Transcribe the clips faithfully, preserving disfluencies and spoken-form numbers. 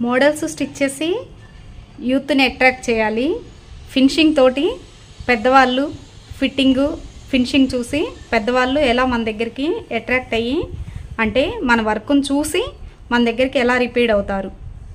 Models stitch చేసి యూత్ని attract చేయాలి. ఫినిషింగ్ తోటి పెద్దవాళ్ళు ఫిట్టింగు ఫినిషింగ్ చూసి పెద్దవాళ్ళు ఎలా మన దగ్గరికి అట్రాక్ట్ అయ్యి అంటే మన వర్క్ను చూసి మన దగ్గరికి ఎలా రిపీట్ అవుతారు.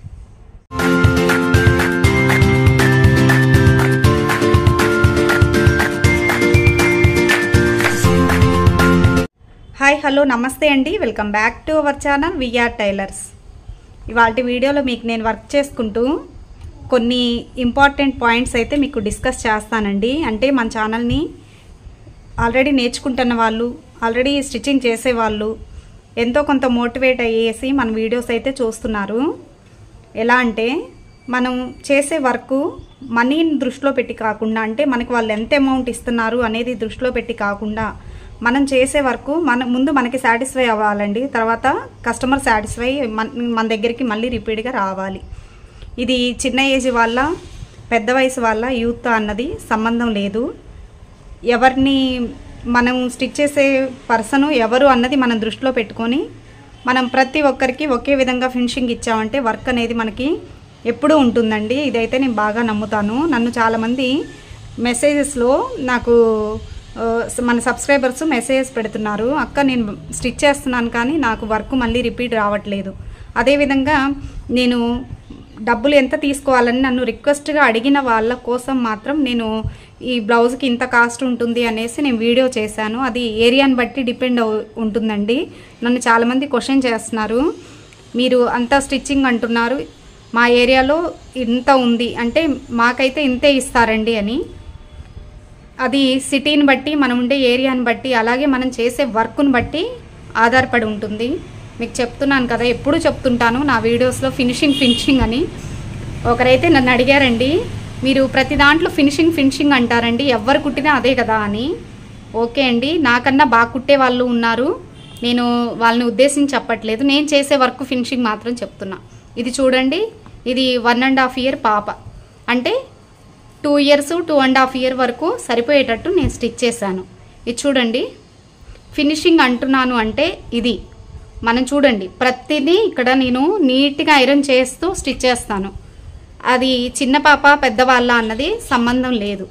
హాయ్ హలో నమస్తే అండి, welcome back to our channel VR tailors. ఇవాళ వీడియోలో మీకు నేను వర్క్ చేసుకుంటూ కొన్ని ఇంపార్టెంట్ పాయింట్స్ అయితే మీకు డిస్కస్ చేస్తానండి. అంటే మన ఛానల్ని ఆల్రెడీ నేర్చుకుంటున్న వాళ్ళు, ఆల్రెడీ స్టిచ్చింగ్ చేసేవాళ్ళు ఎంతో కొంత మోటివేట్ అయ్యేసి మన వీడియోస్ అయితే చూస్తున్నారు. ఎలా అంటే మనం చేసే వర్క్ మనీని దృష్టిలో పెట్టి కాకుండా, అంటే మనకి వాళ్ళు ఎంత అమౌంట్ ఇస్తున్నారు అనేది దృష్టిలో పెట్టి కాకుండా మనం చేసే వర్క్ మన ముందు మనకి సాటిస్ఫై అవ్వాలండి. తర్వాత కస్టమర్ సాటిస్ఫై మన మన దగ్గరికి మళ్ళీ రిపీట్గా రావాలి. ఇది చిన్న ఏజ్ వాళ్ళ పెద్ద వయసు వాళ్ళ యూత్ అన్నది సంబంధం లేదు. ఎవరిని మనం స్టిచ్ చేసే పర్సన్ ఎవరు అన్నది మనం దృష్టిలో పెట్టుకొని మనం ప్రతి ఒక్కరికి ఒకే విధంగా ఫినిషింగ్ ఇచ్చామంటే వర్క్ అనేది మనకి ఎప్పుడూ ఉంటుందండి. ఇదైతే నేను బాగా నమ్ముతాను. నన్ను చాలామంది మెసేజెస్లో నాకు మన సబ్స్క్రైబర్స్ మెసేజెస్ పెడుతున్నారు, అక్క నేను స్టిచ్ చేస్తున్నాను కానీ నాకు వర్క్ మళ్ళీ రిపీట్ రావట్లేదు. అదేవిధంగా నేను డబ్బులు ఎంత తీసుకోవాలని నన్ను రిక్వెస్ట్గా అడిగిన వాళ్ళ కోసం మాత్రం నేను ఈ బ్లౌజ్కి ఇంత కాస్ట్ ఉంటుంది అనేసి నేను వీడియో చేశాను. అది ఏరియాని బట్టి డిపెండ్ ఉంటుందండి. నన్ను చాలామంది క్వశ్చన్ చేస్తున్నారు, మీరు అంత స్టిచ్చింగ్ అంటున్నారు, మా ఏరియాలో ఇంత ఉంది అంటే మాకైతే ఇంతే ఇస్తారండి అని. అది సిటీని బట్టి, మనం ఉండే ఏరియాని బట్టి, అలాగే మనం చేసే వర్క్ను బట్టి ఆధారపడి ఉంటుంది. మీకు చెప్తున్నాను కదా, ఎప్పుడు చెప్తుంటాను నా వీడియోస్లో ఫినిషింగ్ ఫినిషింగ్ అని. ఒకరైతే నన్ను అడిగారండి, మీరు ప్రతి దాంట్లో ఫినిషింగ్ ఫినిషింగ్ అంటారండి, ఎవరు కుట్టినా అదే కదా అని. ఓకే అండి, నాకన్నా బాగా కుట్టే వాళ్ళు ఉన్నారు, నేను వాళ్ళని ఉద్దేశించి చెప్పట్లేదు, నేను చేసే వర్క్ ఫినిషింగ్ మాత్రం చెప్తున్నా. ఇది చూడండి, ఇది వన్ అండ్ హాఫ్ ఇయర్ పాప, అంటే two years two and half year వరకు సరిపోయేటట్టు నేను స్టిచ్ చేశాను. ఇది చూడండి, ఫినిషింగ్ అంటున్నాను అంటే ఇది మనం చూడండి ప్రతిదీ ఇక్కడ నేను నీట్గా ఐరన్ చేస్తూ స్టిచ్ చేస్తాను. అది చిన్న పాప పెద్దవాళ్ళ అన్నది సంబంధం లేదు.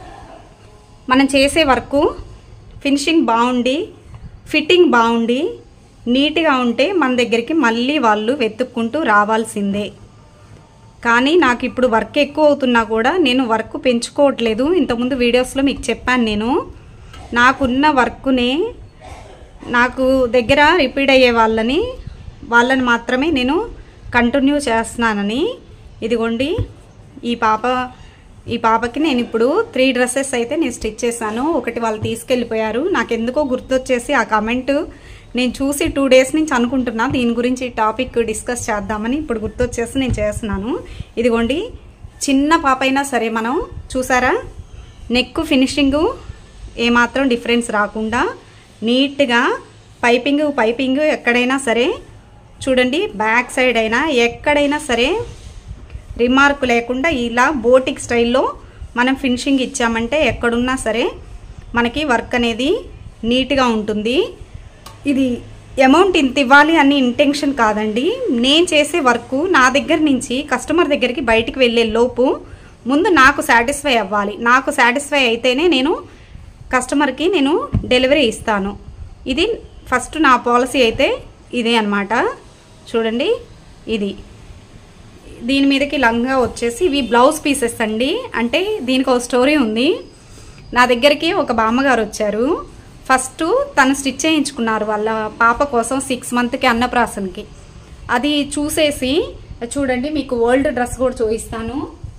మనం చేసే వర్క్ ఫినిషింగ్ బాగుండి ఫిట్టింగ్ బాగుండి నీట్గా ఉంటే మన దగ్గరికి మళ్ళీ వాళ్ళు వెతుక్కుంటూ రావాల్సిందే. కానీ నాకు ఇప్పుడు వర్క్ ఎక్కువ అవుతున్నా కూడా నేను వర్క్ పెంచుకోవట్లేదు. ఇంతకుముందు వీడియోస్లో మీకు చెప్పాను, నేను నాకున్న వర్క్నే నాకు దగ్గర రిపీట్ అయ్యే వాళ్ళని వాళ్ళని మాత్రమే నేను కంటిన్యూ చేస్తున్నానని. ఇదిగోండి ఈ పాప ఈ పాపకి నేను ఇప్పుడు త్రీ డ్రెస్సెస్ అయితే నేను స్టిచ్ చేశాను. ఒకటి వాళ్ళు తీసుకెళ్ళిపోయారు, నాకెందుకో గుర్తొచ్చేసి ఆ కమెంట్ నేను చూసి టూ డేస్ నుంచి అనుకుంటున్నా దీని గురించి టాపిక్ డిస్కస్ చేద్దామని, ఇప్పుడు గుర్తొచ్చేసి నేను చేస్తున్నాను. ఇదిగోండి చిన్న పాప అయినా సరే మనం చూసారా నెక్ ఫినిషింగు ఏమాత్రం డిఫరెన్స్ రాకుండా నీట్గా పైపింగ్ పైపింగ్ ఎక్కడైనా సరే చూడండి, బ్యాక్ సైడ్ అయినా ఎక్కడైనా సరే రిమార్క్ లేకుండా ఇలా బోటిక్ స్టైల్లో మనం ఫినిషింగ్ ఇచ్చామంటే ఎక్కడున్నా సరే మనకి వర్క్ అనేది నీట్గా ఉంటుంది. ఇది అమౌంట్ ఇంత ఇవ్వాలి అని ఇంటెన్షన్ కాదండి. నేను చేసే వర్క్ నా దగ్గర నుంచి కస్టమర్ దగ్గరికి బయటికి వెళ్ళే లోపు ముందు నాకు సాటిస్ఫై అవ్వాలి. నాకు సాటిస్ఫై అయితేనే నేను కస్టమర్కి నేను డెలివరీ ఇస్తాను. ఇది ఫస్ట్ నా పాలసీ అయితే ఇదే అన్నమాట. చూడండి ఇది దీని మీదకి లంగా వచ్చేసి ఇవి బ్లౌజ్ పీసెస్ అండి. అంటే దీనికి ఒక స్టోరీ ఉంది. నా దగ్గరికి ఒక బామ్మగారు వచ్చారు. ఫస్ట్ తను స్టిచ్ చేయించుకున్నారు వాళ్ళ పాప కోసం సిక్స్ మంత్కి అన్నప్రాసనకి. అది చూసేసి చూడండి మీకు ఓల్డ్ డ్రెస్ కూడా చూపిస్తాను.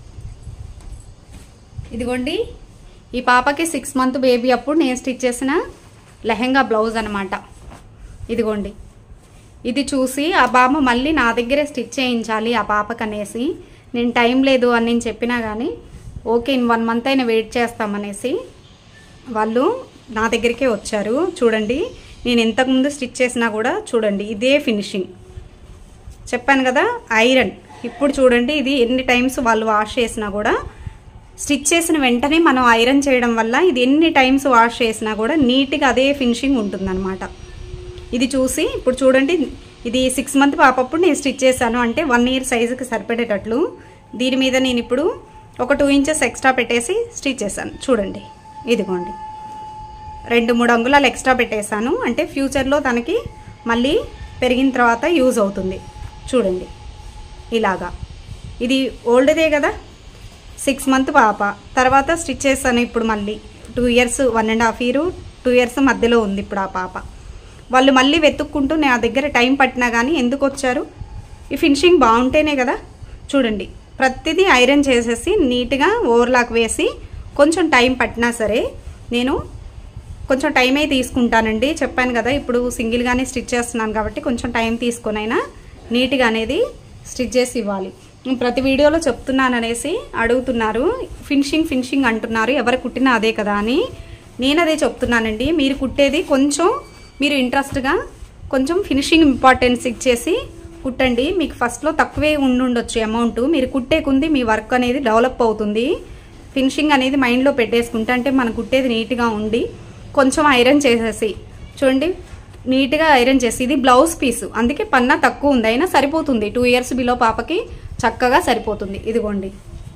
ఇదిగోండి ఈ పాపకి సిక్స్ మంత్ బేబీ అప్పుడు నేను స్టిచ్ చేసిన లెహెంగా బ్లౌజ్ అనమాట. ఇదిగోండి ఇది చూసి ఆ బామ్మ మళ్ళీ నా దగ్గరే స్టిచ్ చేయించాలి ఆ పాపకి అనేసి, నేను టైం లేదు అని నేను చెప్పినా కానీ ఓకే ఇన్ వన్ మంత్ అయినా వెయిట్ చేస్తామనేసి వాళ్ళు నా దగ్గరికే వచ్చారు. చూడండి నేను ఇంతకుముందు స్టిచ్ చేసినా కూడా చూడండి ఇదే ఫినిషింగ్. చెప్పాను కదా ఐరన్. ఇప్పుడు చూడండి ఇది ఎన్ని టైమ్స్ వాళ్ళు వాష్ చేసినా కూడా స్టిచ్ చేసిన వెంటనే మనం ఐరన్ చేయడం వల్ల ఇది ఎన్ని టైమ్స్ వాష్ చేసినా కూడా నీట్గా అదే ఫినిషింగ్ ఉంటుందన్నమాట. ఇది చూసి ఇప్పుడు చూడండి ఇది సిక్స్ మంత్ పాపప్పుడు నేను స్టిచ్ చేశాను, అంటే వన్ ఇయర్ సైజుకి సరిపడేటట్లు. దీని మీద నేను ఇప్పుడు ఒక టూ ఇంచెస్ ఎక్స్ట్రా పెట్టేసి స్టిచ్ చేశాను. చూడండి, ఇదిగోండి రెండు మూడు అంగుళాలు ఎక్స్ట్రా పెట్టేశాను, అంటే ఫ్యూచర్లో తనకి మళ్ళీ పెరిగిన తర్వాత యూజ్ అవుతుంది. చూడండి ఇలాగా. ఇది ఓల్డ్దే కదా, సిక్స్ మంత్ పాప, తర్వాత స్టిచ్ చేస్తాను ఇప్పుడు మళ్ళీ two years one and half year two years మధ్యలో ఉంది ఇప్పుడు ఆ పాప. వాళ్ళు మళ్ళీ వెతుక్కుంటూ నా దగ్గర టైం పట్టినా కానీ ఎందుకు వచ్చారు, ఈ ఫినిషింగ్ బాగుంటేనే కదా. చూడండి ప్రతిదీ ఐరన్ చేసేసి నీట్గా ఓవర్లాక్ వేసి కొంచెం టైం పట్టినా సరే నేను కొంచెం టైమే తీసుకుంటానండి. చెప్పాను కదా ఇప్పుడు సింగిల్గానే స్టిచ్ చేస్తున్నాను కాబట్టి కొంచెం టైం తీసుకొనైనా నీట్గా అనేది స్టిచ్ చేసి ఇవ్వాలి. ప్రతి వీడియోలో చెప్తున్నాను అనేసి అడుగుతున్నారు, ఫినిషింగ్ ఫినిషింగ్ అంటున్నారు, ఎవరు కుట్టినా అదే కదా అని. నేను అదే చెప్తున్నానండి, మీరు కుట్టేది కొంచెం మీరు ఇంట్రెస్ట్గా కొంచెం ఫినిషింగ్ ఇంపార్టెన్స్ ఇచ్చేసి కుట్టండి. మీకు ఫస్ట్లో తక్కువే ఉండుండొచ్చు అమౌంట్, మీరు కుట్టే కొంది మీ వర్క్ అనేది డెవలప్ అవుతుంది. ఫినిషింగ్ అనేది మైండ్లో పెట్టేసుకుంటే అంటే మనం కుట్టేది నీట్గా ఉండి కొంచెం ఐరన్ చేసేసి చూడండి, నీట్గా ఐరన్ చేసి, ఇది బ్లౌజ్ పీసు అందుకే పన్నా తక్కువ ఉంది అయినా సరిపోతుంది. టూ ఇయర్స్ బిలో పాపకి చక్కగా సరిపోతుంది. ఇదిగోండి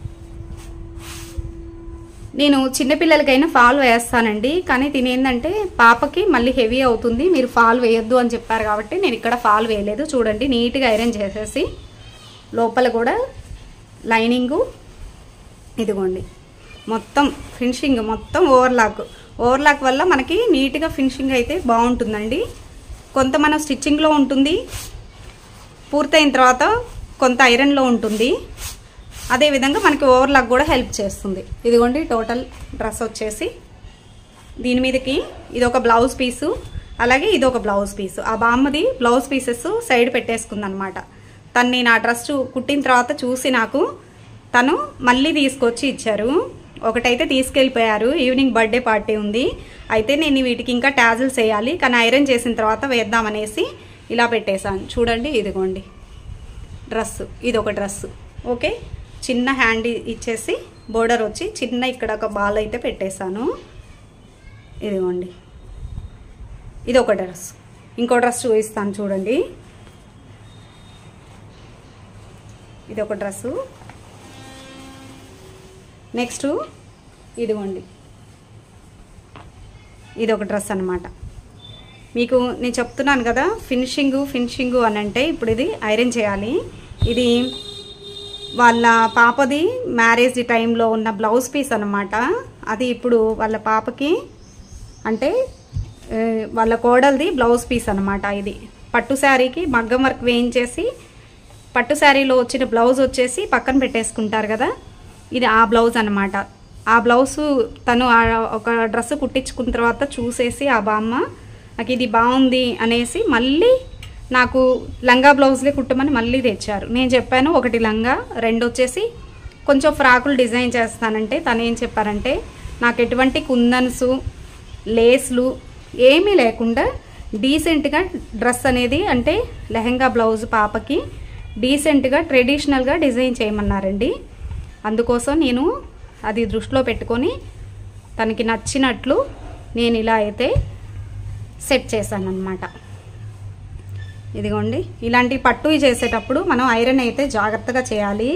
నేను చిన్నపిల్లలకైనా ఫాల్ వేస్తానండి, కానీ తినేందంటే పాపకి మళ్ళీ హెవీ అవుతుంది, మీరు ఫాల్ వేయొద్దు అని చెప్పారు కాబట్టి నేను ఇక్కడ ఫాల్ వేయలేదు. చూడండి నీట్గా ఐరన్ చేసేసి లోపల కూడా లైనింగు ఇదిగోండి మొత్తం ఫినిషింగ్ మొత్తం ఓవర్లాక్ ఓవర్లాక్ వల్ల మనకి నీట్గా ఫినిషింగ్ అయితే బాగుంటుందండి. కొంత మనం స్టిచ్చింగ్లో ఉంటుంది, పూర్తయిన తర్వాత కొంత ఐరన్లో ఉంటుంది, అదేవిధంగా మనకి ఓవర్లాక్ కూడా హెల్ప్ చేస్తుంది. ఇదిగోండి టోటల్ డ్రెస్ వచ్చేసి దీని మీదకి ఇది ఒక బ్లౌజ్ పీసు, అలాగే ఇది ఒక బ్లౌజ్ పీసు. ఆ బామ్మది బ్లౌజ్ పీసెస్ సైడ్ పెట్టేసుకుంది అనమాట. తను నేను ఆ డ్రెస్ కుట్టిన తర్వాత చూసి నాకు తను మళ్ళీ తీసుకొచ్చి ఇచ్చారు. ఒకటైతే తీసుకెళ్ళిపోయారు, ఈవినింగ్ బర్త్డే పార్టీ ఉంది, అయితే నేను వీటికి ఇంకా టాజిల్స్ వేయాలి కానీ ఐరన్ చేసిన తర్వాత వేద్దామనేసి ఇలా పెట్టేశాను. చూడండి ఇదిగోండి డ్రెస్, ఇది ఒక డ్రెస్. ఓకే, చిన్న హ్యాండ్ ఇచ్చేసి బోర్డర్ వచ్చి చిన్న ఇక్కడ ఒక బాల్ అయితే పెట్టేశాను. ఇదిగోండి ఇది ఒక డ్రెస్. ఇంకో డ్రెస్ చూపిస్తాను చూడండి, ఇది ఒక డ్రెస్సు. నెక్స్ట్ ఇదిగోండి ఇది ఒక డ్రెస్ అనమాట. మీకు నేను చెప్తున్నాను కదా ఫినిషింగు ఫినిషింగు అని అంటే ఇప్పుడు ఇది ఐరన్ చేయాలి. ఇది వాళ్ళ పాపది మ్యారేజ్ టైంలో ఉన్న బ్లౌజ్ పీస్ అనమాట. అది ఇప్పుడు వాళ్ళ పాపకి అంటే వాళ్ళ కోడలిది బ్లౌజ్ పీస్ అనమాట. ఇది పట్టు శారీకి మగ్గం వర్క్ వేయించేసి పట్టు శారీలో వచ్చిన బ్లౌజ్ వచ్చేసి పక్కన పెట్టేసుకుంటారు కదా, ఇది ఆ బ్లౌజ్ అనమాట. ఆ బ్లౌజు తను ఒక డ్రెస్ కుట్టించుకున్న తర్వాత చూసేసి ఆ బామ్మ నాకు ఇది బాగుంది అనేసి మళ్ళీ నాకు లంగా బ్లౌజ్లే కుట్టమని మళ్ళీ తెచ్చారు. నేను చెప్పాను ఒకటి లంగా, రెండు వచ్చేసి కొంచెం ఫ్రాకులు డిజైన్ చేస్తానంటే తను ఏం చెప్పారంటే నాకు ఎటువంటి కుందన్సు లేస్లు ఏమీ లేకుండా డీసెంట్గా డ్రెస్ అనేది అంటే లెహంగా బ్లౌజ్ పాపకి డీసెంట్గా ట్రెడిషనల్గా డిజైన్ చేయమన్నారండి. అందుకోసం నేను అది దృష్టిలో పెట్టుకొని తనకి నచ్చినట్లు నేను ఇలా అయితే సెట్ చేశాను అన్నమాట. ఇదిగోండి ఇలాంటి పట్టు చేసేటప్పుడు మనం ఐరన్ అయితే జాగ్రత్తగా చేయాలి,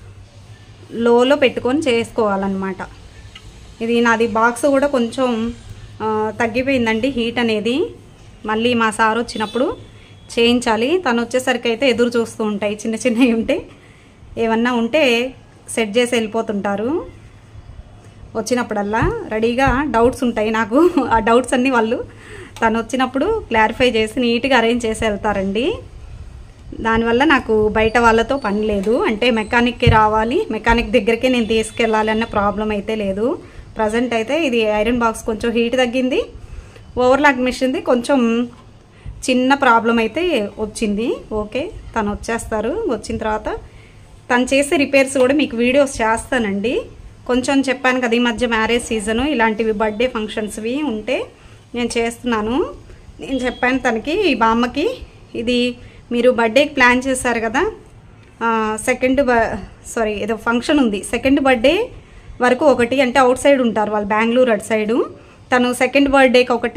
లోలో పెట్టుకొని చేసుకోవాలన్నమాట. ఇది నాది బాక్స్ కూడా కొంచెం తగ్గిపోయిందండి హీట్ అనేది, మళ్ళీ మా సార్ వచ్చినప్పుడు చేయించాలి. తను వచ్చేసరికి అయితే ఎదురు చూస్తూ ఉంటాయి, చిన్న చిన్నవి ఉంటే ఏమన్నా ఉంటే సెట్ చేసి వెళ్ళిపోతుంటారు. వచ్చినప్పుడల్లా రెడీగా డౌట్స్ ఉంటాయి నాకు, ఆ డౌట్స్ అన్నీ వాళ్ళు తను వచ్చినప్పుడు క్లారిఫై చేసి నీట్గా అరేంజ్ చేసి వెళ్తారండి. దానివల్ల నాకు బయట వాళ్ళతో పని లేదు, అంటే మెకానిక్కే రావాలి, మెకానిక్ దగ్గరికే నేను తీసుకెళ్ళాలి అన్న ప్రాబ్లం అయితే లేదు. ప్రజెంట్ అయితే ఇది ఐరన్ బాక్స్ కొంచెం హీట్ తగ్గింది, ఓవర్లాక్ మిషన్ది కొంచెం చిన్న ప్రాబ్లం అయితే వచ్చింది. ఓకే తను వచ్చేస్తారు, వచ్చిన తర్వాత తను చేసే రిపేర్స్ కూడా మీకు వీడియోస్ చేస్తానండి. కొంచెం చెప్పాను కదా ఈ మధ్య మ్యారేజ్ సీజను ఇలాంటివి బర్త్డే ఫంక్షన్స్వి ఉంటే నేను చేస్తున్నాను. నేను చెప్పాను తనకి ఈ బామ్మకి ఇది మీరు బర్త్డేకి ప్లాన్ చేశారు కదా, సెకండ్ సారీ ఏదో ఫంక్షన్ ఉంది, సెకండ్ బర్త్డే వరకు ఒకటి అంటే అవుట్ సైడ్ ఉంటారు వాళ్ళు బెంగళూరు అటు సైడు, తను సెకండ్ బర్త్డేకి ఒకటి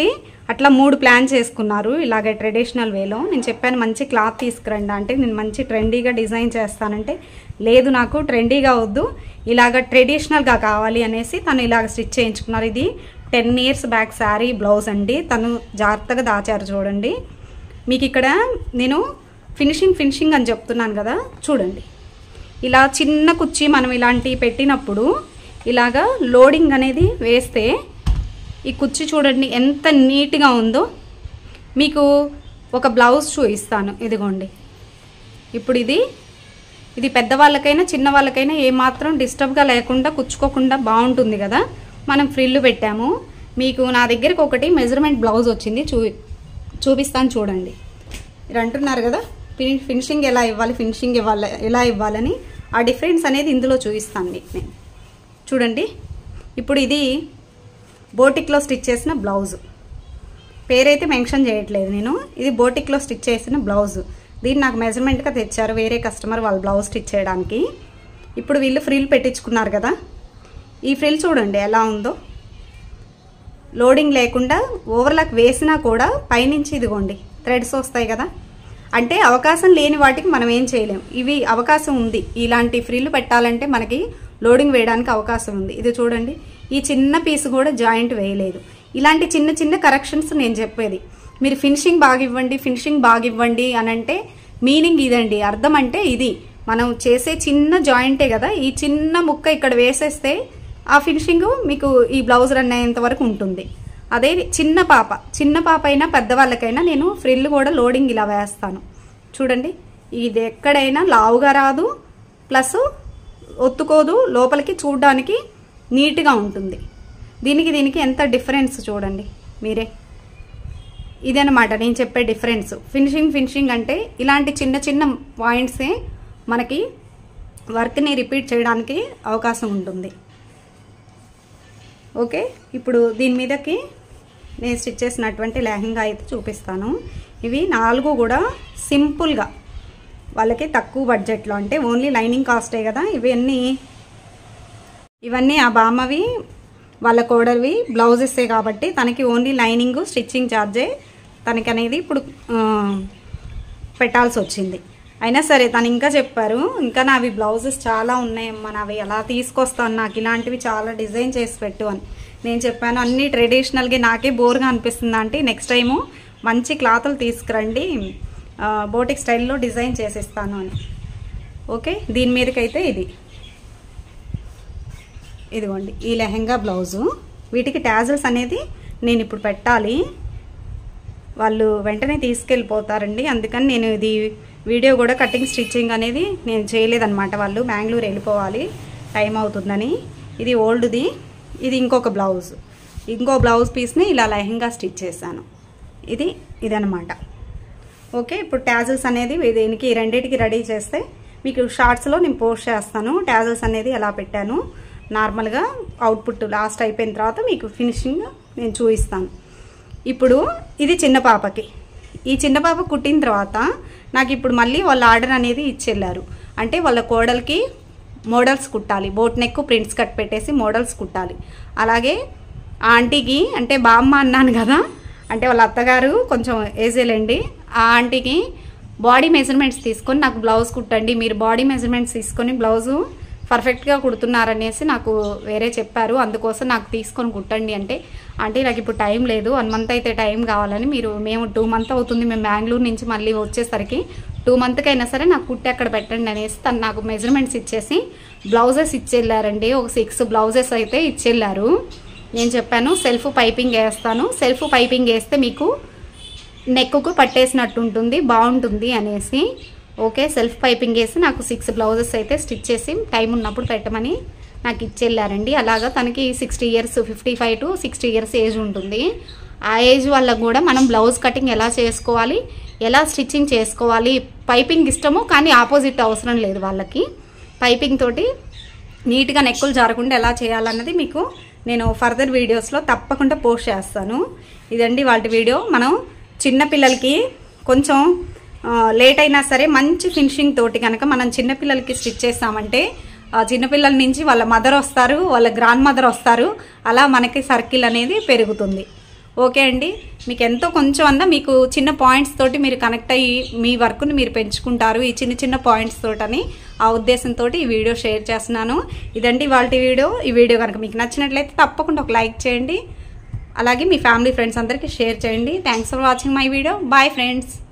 అట్లా మూడు ప్లాన్ చేసుకున్నారు ఇలాగే ట్రెడిషనల్ వేలో. నేను చెప్పాను మంచి క్లాత్ తీసుకురండి అంటే నేను మంచి ట్రెండీగా డిజైన్ చేస్తానంటే లేదు నాకు ట్రెండీగా వద్దు ఇలాగ ట్రెడిషనల్గా కావాలి అనేసి తను ఇలాగ స్టిచ్ చేయించుకున్నారు. ఇది ten years back sari blouse అండి. తను జాగ్రత్తగా దాచారు చూడండి. మీకు ఇక్కడ నేను ఫినిషింగ్ ఫినిషింగ్ అని చెప్తున్నాను కదా, చూడండి ఇలా చిన్న కుర్చీ మనం ఇలాంటివి పెట్టినప్పుడు ఇలాగా లోడింగ్ అనేది వేస్తే ఈ కుర్చీ చూడండి ఎంత నీట్గా ఉందో. మీకు ఒక బ్లౌజ్ చూపిస్తాను, ఇదిగోండి. ఇప్పుడు ఇది ఇది పెద్దవాళ్ళకైనా చిన్న వాళ్ళకైనా ఏమాత్రం డిస్టర్బ్గా లేకుండా కుచ్చుకోకుండా బాగుంటుంది కదా. మనం ఫ్రిల్లు పెట్టాము. మీకు నా దగ్గరకు ఒకటి మెజర్మెంట్ బ్లౌజ్ వచ్చింది, చూ చూపిస్తాను చూడండి. మీరు అంటున్నారు కదా ఫినిషింగ్ ఎలా ఇవ్వాలి ఫినిషింగ్ ఇవ్వాలి ఎలా ఇవ్వాలని, ఆ డిఫరెన్స్ అనేది ఇందులో చూపిస్తాను మీకు నేను. చూడండి ఇప్పుడు ఇది బోటిక్లో స్టిచ్ చేసిన బ్లౌజు, పేరైతే మెన్షన్ చేయట్లేదు నేను. ఇది బోటిక్లో స్టిచ్ చేసిన బ్లౌజు. దీన్ని నాకు మెజర్మెంట్గా తెచ్చారు వేరే కస్టమర్ వాళ్ళ బ్లౌజ్ స్టిచ్ చేయడానికి. ఇప్పుడు వీళ్ళు ఫ్రిల్ పెట్టించుకున్నారు కదా, ఈ ఫ్రిల్ చూడండి ఎలా ఉందో. లోడింగ్ లేకుండా ఓవర్లాక్ వేసినా కూడా పైనుంచి ఇదిగోండి థ్రెడ్స్ వస్తాయి కదా. అంటే అవకాశం లేని వాటికి మనం ఏం చేయలేం. ఇవి అవకాశం ఉంది, ఇలాంటి ఫ్రిల్ పెట్టాలంటే మనకి లోడింగ్ వేయడానికి అవకాశం ఉంది. ఇది చూడండి ఈ చిన్న పీస్ కూడా జాయింట్ వేయలేదు. ఇలాంటి చిన్న చిన్న కరెక్షన్స్ నేను చెప్పేది. మీరు ఫినిషింగ్ బాగా ఇవ్వండి ఫినిషింగ్ బాగా ఇవ్వండి అని అంటే మీనింగ్ ఇదండి, అర్థం అంటే ఇది. మనం చేసే చిన్న జాయింటే కదా, ఈ చిన్న ముక్క ఇక్కడ వేసేస్తే ఆ ఫినిషింగ్ మీకు ఈ బ్లౌజ్ రన్ అయ్యేంత వరకు ఉంటుంది. అదే చిన్న పాప చిన్న పాప అయినా పెద్దవాళ్ళకైనా నేను ఫ్రిల్ కూడా లోడింగ్ ఇలా వేస్తాను చూడండి. ఇది ఎక్కడైనా లావుగా రాదు, ప్లస్ ఒత్తుకోదు, లోపలికి చూడడానికి నీట్గా ఉంటుంది. దీనికి దీనికి ఎంత డిఫరెన్స్ చూడండి మీరే. ఇదనమాట నేను చెప్పే డిఫరెన్స్. ఫినిషింగ్ ఫినిషింగ్ అంటే ఇలాంటి చిన్న చిన్న పాయింట్సే మనకి వర్క్ని రిపీట్ చేయడానికి అవకాశం ఉంటుంది. ఓకే, ఇప్పుడు దీని మీదకి నేను స్టిచ్ చేసినటువంటి లెహంగా అయితే చూపిస్తాను. ఇవి నాలుగు కూడా సింపుల్గా వాళ్ళకి తక్కువ బడ్జెట్లో, అంటే ఓన్లీ లైనింగ్ కాస్టే కదా ఇవన్నీ. ఇవన్నీ ఆ బామ్మవి వాళ్ళ కోడలివి బ్లౌజెసే కాబట్టి తనకి ఓన్లీ లైనింగ్ స్టిచ్చింగ్ ఛార్జే తనకి అనేది ఇప్పుడు పెట్టాల్సి వచ్చింది. అయినా సరే తను ఇంకా చెప్పారు ఇంకా నావి బ్లౌజెస్ చాలా ఉన్నాయమ్మా, నావి ఎలా తీసుకొస్తాను, నాకు ఇలాంటివి చాలా డిజైన్ చేసి పెట్టు అని. నేను చెప్పాను అన్నీ ట్రెడిషనల్గా నాకే బోర్గా అనిపిస్తుంది అంటే నెక్స్ట్ టైము మంచి క్లాతులు తీసుకురండి బోటిక్ స్టైల్లో డిజైన్ చేసిస్తాను అని. ఓకే, దీని మీదకైతే ఇది ఇదిగోండి ఈ లెహంగా బ్లౌజు. వీటికి ట్యాజల్స్ అనేది నేను ఇప్పుడు పెట్టాలి, వాళ్ళు వెంటనే తీసుకెళ్ళిపోతారండి. అందుకని నేను ఇది వీడియో కూడా కటింగ్ స్టిచ్చింగ్ అనేది నేను చేయలేదన్నమాట. వాళ్ళు బెంగళూరు వెళ్ళిపోవాలి టైం అవుతుందని. ఇది ఓల్డ్ది, ఇది ఇంకొక బ్లౌజ్, ఇంకో బ్లౌజ్ పీస్ని ఇలా లెహంగా స్టిచ్ చేశాను. ఇది ఇదనమాట. ఓకే, ఇప్పుడు ట్యాజల్స్ అనేది దీనికి రెండింటికి రెడీ చేస్తే మీకు షార్ట్స్లో నేను పోస్ట్ చేస్తాను. ట్యాజల్స్ అనేది ఎలా పెట్టాను నార్మల్గా అవుట్పుట్ లాస్ట్ అయిపోయిన తర్వాత మీకు ఫినిషింగ్ నేను చూపిస్తాను. ఇప్పుడు ఇది చిన్న పాపకి, ఈ చిన్న పాప కుట్టిన తర్వాత నాకు ఇప్పుడు మళ్ళీ వాళ్ళ ఆర్డర్ అనేది ఇచ్చెళ్ళారు. అంటే వాళ్ళ కోడలికి మోడల్స్ కుట్టాలి, బోట్ నెక్ ప్రింట్స్ కట్ పెట్టేసి మోడల్స్ కుట్టాలి. అలాగే ఆ ఆంటీకి అంటే బామ్మ అన్నాను కదా, అంటే వాళ్ళ అత్తగారు కొంచెం ఏజేలేండి, ఆ ఆంటీకి బాడీ మెజర్మెంట్స్ తీసుకొని నాకు బ్లౌజ్ కుట్టండి, మీరు బాడీ మెజర్మెంట్స్ తీసుకొని బ్లౌజు పర్ఫెక్ట్గా కుడుతున్నారనేసి నాకు వేరే చెప్పారు, అందుకోసం నాకు తీసుకొని కుట్టండి అంటే అంటే నాకు ఇప్పుడు టైం లేదు, వన్ మంత్ అయితే టైం కావాలని, మీరు మేము టూ మంత్ అవుతుంది మేము బెంగళూరు నుంచి మళ్ళీ వచ్చేసరికి టూ మంత్కి అయినా సరే నాకు కుట్టి అక్కడ పెట్టండి అనేసి తను నాకు మెజర్మెంట్స్ ఇచ్చేసి బ్లౌజెస్ ఇచ్చెళ్ళారండి. ఒక సిక్స్ బ్లౌజెస్ అయితే ఇచ్చెళ్ళారు. నేను చెప్పాను సెల్ఫ్ పైపింగ్ వేస్తాను, సెల్ఫ్ పైపింగ్ వేస్తే మీకు నెక్కు పట్టేసినట్టు ఉంటుంది బాగుంటుంది అనేసి. ఓకే, సెల్ఫ్ పైపింగ్ వేసి నాకు సిక్స్ బ్లౌజెస్ అయితే స్టిచ్ చేసి టైం ఉన్నప్పుడు పెట్టమని నాకు ఇచ్చెళ్ళారండి. అలాగా తనకి sixty years fifty five to sixty years age ఉంటుంది. ఆ ఏజ్ వాళ్ళకు కూడా మనం బ్లౌజ్ కటింగ్ ఎలా చేసుకోవాలి, ఎలా స్టిచ్చింగ్ చేసుకోవాలి, పైపింగ్ ఇష్టము కానీ ఆపోజిట్ అవసరం లేదు వాళ్ళకి. పైపింగ్ తోటి నీట్గా నెక్కులు జారకుండా ఎలా చేయాలన్నది మీకు నేను ఫర్దర్ వీడియోస్లో తప్పకుండా పోస్ట్ చేస్తాను. ఇదండి వాళ్ళ వీడియో. మనం చిన్నపిల్లలకి కొంచెం లేట్ అయినా సరే మంచి ఫినిషింగ్ తోటి కనుక మనం చిన్నపిల్లలకి స్టిచ్ చేస్తామంటే ఆ చిన్నపిల్లల నుంచి వాళ్ళ మదర్ వస్తారు, వాళ్ళ గ్రాండ్ మదర్ వస్తారు, అలా మనకి సర్కిల్ అనేది పెరుగుతుంది. ఓకే అండి, మీకు ఎంతో కొంచెం అన్నా మీకు చిన్న పాయింట్స్ తోటి మీరు కనెక్ట్ అయ్యి మీ వర్క్ని మీరు పెంచుకుంటారు ఈ చిన్న చిన్న పాయింట్స్ తోటని ఆ ఉద్దేశంతో ఈ వీడియో షేర్ చేస్తున్నాను. ఇదండి వాళ్ళ వీడియో. ఈ వీడియో కనుక మీకు నచ్చినట్లయితే తప్పకుండా ఒక లైక్ చేయండి, అలాగే మీ ఫ్యామిలీ ఫ్రెండ్స్ అందరికీ షేర్ చేయండి. Thanks for watching my video. Bye friends.